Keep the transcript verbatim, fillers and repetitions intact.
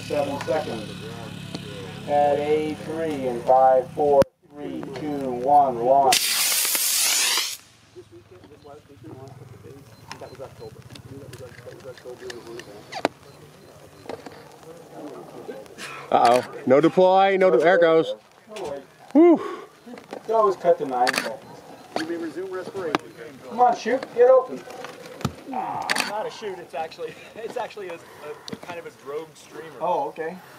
seven seconds. At A three in five, four, three, two, one, launch. This weekend, this last weekend, last couple of days, that was October. That was, that was October. Uh-oh. No deploy, no de there it goes. Whew. You always cut the nine seconds. You may resume respiration. Come on, shoot, get open. It's not a shoot, it's actually, it's actually a, a kind of a drogue streamer. Oh, okay.